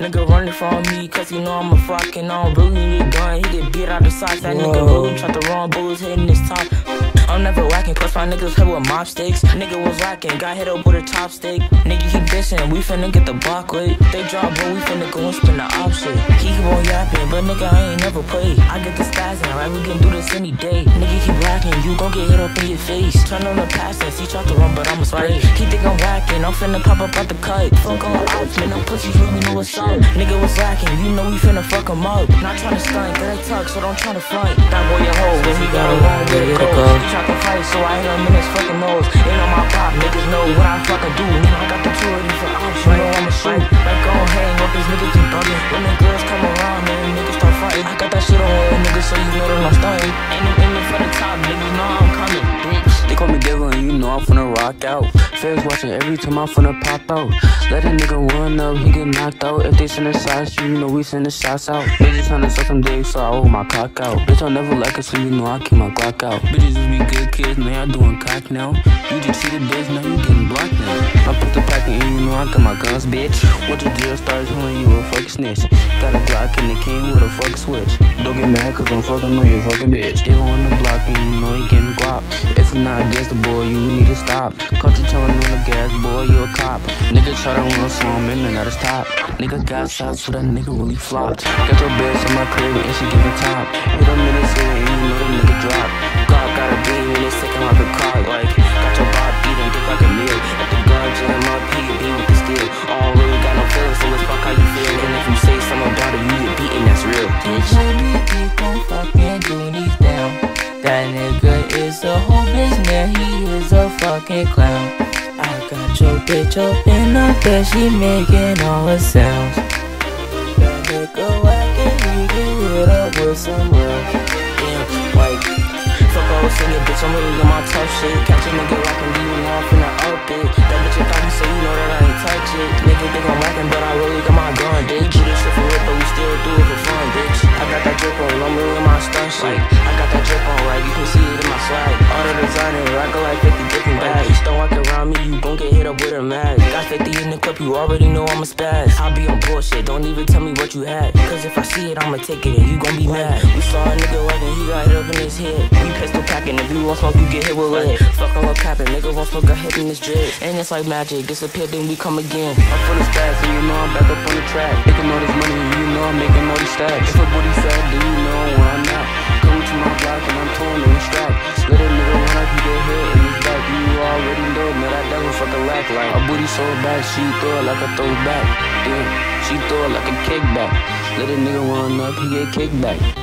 Nigga running from me, cause you know I'm a fucking on. Really need a gun, he get beat out the sides. That nigga really tried to run, bullets hitting his top. I'm never whacking, plus my niggas hit with mop sticks. Nigga was lacking, got hit up with a top stick. Nigga keep dissing, we finna get the block lit. They drop, but we finna go and spin the opposite. He keep on yapping, but nigga I ain't never played. I get the stats and right, we can do this any day. Nigga keep lacking, you gon' get hit up in your face. Turn on the passes, he tried to run, but I'ma spray. He think I'm whacking, I'm finna pop up out the cut. Fuck all ops, man, them pussies really know what's up. Nigga was lacking, you know we finna fuck him up. Not tryna stunt, get a tuck, so don't tryna front. That boy a hoe, when he got a long way to go. He tried to fight, so I hit him in his fucking nose. Ain't on my pop, niggas know what I fucking do. Nigga, I got the 280 for ops, you know I'ma shoot. Like go hang up, these niggas keep bugging. When the girls come around, man, niggas start fighting. I got that shit on hood, niggas, so you know that I'm stunting. Ain't no aiming for the top, niggas know I'm coming, bitch. They call me devil and you know I'm finna rock out. Feds watching every time I'm finna pop out. Let a nigga run up, he get knocked out. If they send a shots, you know we send the shots out. Bitches tryna suck some dick, so I hold my cock out. Bitch, I'll never like it, so you know I keep my Glock out. Bitches just be good kids, now y'all doing cock now. You just cheated bitch, now you getting blocked now. I put the pack in, you know I got my guns, bitch. Once the drill starts when you a fucking snitch. Got a Glock and the king with a fucking switch. Don't get mad cause I'm fucking on your fucking bitch. They on the block and you know he getting guap. If you're not against the boy, you need to stop. Caught you telling on the gas, boy, you a cop. Nigga try to run some in and at his top. Nigga got shots, so that nigga really flopped. Got your bitch in my crib and she giving top. Hit him in his head and you know the nigga drop. God got a beam and it's taking like a cock. Like, got your bop beating dick like a meal. At the gun jam up, he get beat with the steel. All really got no feelings, so it's fuck how you feel. And if you say something about it, you get beaten, that's real, bitch. Baby, keep on fucking goonies down. That nigga is a whole business, he is a fucking clown. I got your bitch up in the bed, she making all the sounds. That nigga whacking, he get hit up with some real. Damn, like, fuck all singing, bitch, I'm really on my tough shit. Catch a nigga rockin', leaving off in the up it. That bitch a thotty, so you know that I ain't touch it. Nigga think I'm whacking, but I really got my gun, bitch. Do this shit for real, but we still do it for fun, bitch. I got that drip on, I'm really in my stunt shit. I got that drip on, like, you can see it in my swag. All the designer, I got like 50 different bags. Don't walk around me, you gon' get hit up with a mag. Got 50 in the clip, you already know I'm a spaz. I be on bullshit, don't even tell me what you had. Cause if I see it, I'ma take it and you gon' be mad. We saw a nigga whacking, he got hit up in his head. We pistol packing, if you want smoke, you get hit with lead. Fuck all up capping, nigga want smoke, got hit in this drip. And it's like magic, disappear, then we come again. I'm full of stats, and you know I'm back up on the track. Making all this money, and you know I'm making all these stacks. If a booty fat, then you know where I'm at. Come to my block and I'm torn on the strap. Let a nigga run up, you get hit in his back. You already know, man, that devil fucking lack. Like, her booty so bad, she throw it like a throwback. Damn, she throw it like a kickback. Let a nigga run up, he get kicked back.